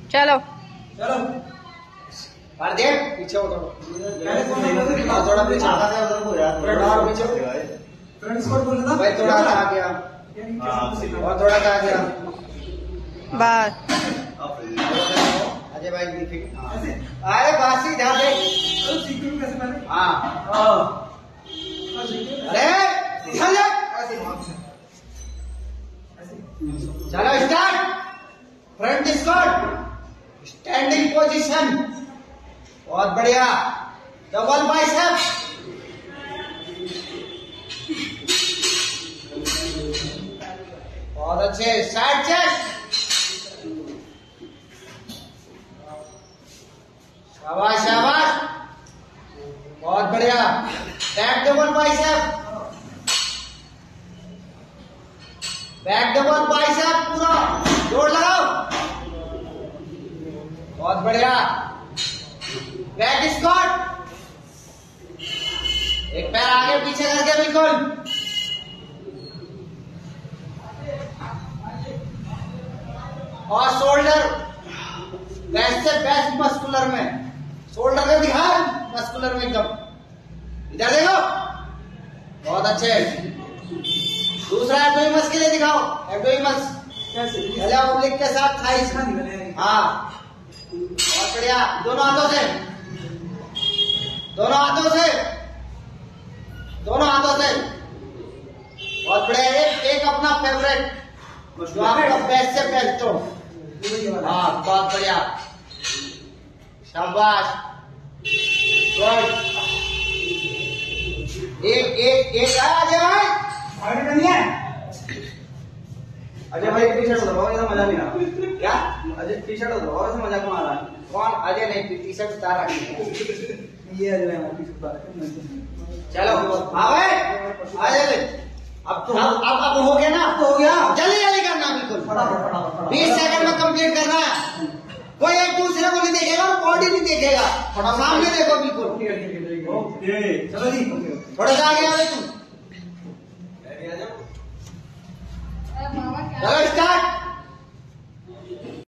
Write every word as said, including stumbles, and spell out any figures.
चलो चलो मार दे पीछे हो थोड़ा थोड़ा पीछे आधा से उधर को यार थोड़ा और पीछे फ्रंट स्क्वाट बोल रहा था भाई थोड़ा सा आ गया और थोड़ा सा आ गया बस अजय भाई भी अरे बासी ध्यान दे चलो सीक्वेंस में कैसे मैंने हां हां अरे ध्यान दे चलो start front squat standing position बहुत बढ़िया डबल बाइसेप बहुत अच्छे साइड चेस्ट शाबाश शाबाश बहुत बढ़िया back double bicep back double bicep पूरा जोर लगाओ बहुत बढ़िया बैक स्क्वाट एक पैर आगे पीछे करके बिल्कुल और शोल्डर बेस्ट से बेस्ट मस्कुलर में शोल्डर का ध्यान मस्कुलर में एकदम इधर देखो बहुत अच्छे दूसरा एब्डोमिनस के लिए दिखाओ एब्डोमिनस कैसे पहले ओब्लिक के साथ थाइस इसका नहीं बने हाँ बहुत बढ़िया दोनों हाथों से दोनों हाथों से दोनों हाथों से बहुत बढ़िया एक एक अपना फेवरेट जो आपका बेस्ट से बेस्ट हो हाँ बहुत बढ़िया शाबाश गुड एक एक एक आया अजय भाई आगे नहीं है अजय भाई टी शर्ट उतारो ऐसा मजा नहीं आ रहा क्या अजय टी शर्ट उतारो ऐसा मजा कौन आ रहा है कौन अजय नहीं टी शर्ट उतार रहा ये अजय भाई वापस उतार चलो हाँ भाई अजय अब तो अब अब अब हो गया ना तो हो गया जल्दी जल्दी करना बिल्कुल फटाफट फटाफट बीस सेकंड में कंप्लीट करना है कोई एक दूसरे को नहीं देखेगा और बॉडी नहीं देखेगा सामने देखो बिल्कुल ओके चलो जी थोड़ा सा आगे आ तुम